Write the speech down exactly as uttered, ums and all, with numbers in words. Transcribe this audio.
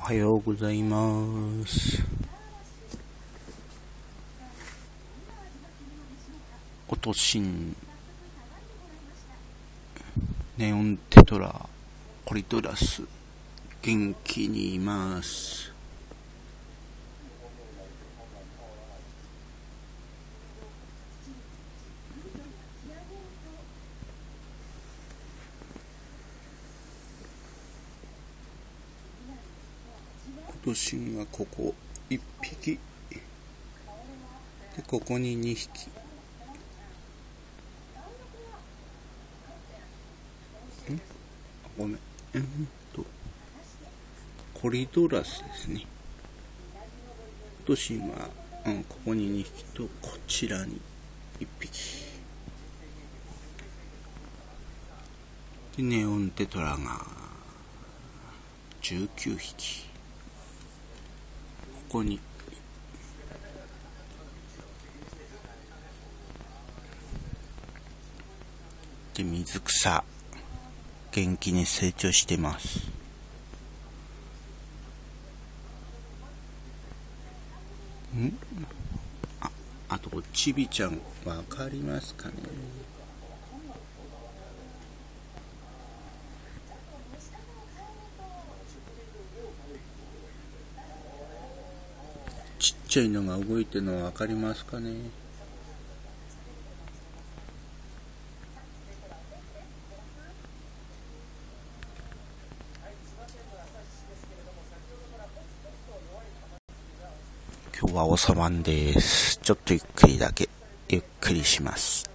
おはようございます。おとしんネオンテトラコリトラス元気にいます。おとしんはここいっぴきで、ここににひき。んごめん。うんと、コリドラスですね。おとしんは、うん、ここににひきと、こちらにいっぴき。で、ネオンテトラがじゅうきゅうひき。ここにで、水草元気に成長してます。んああとちびちゃんわかりますかね。ちっちゃいのが動いてるのわかりますかね。今日はおさまんです。ちょっとゆっくりだけゆっくりします。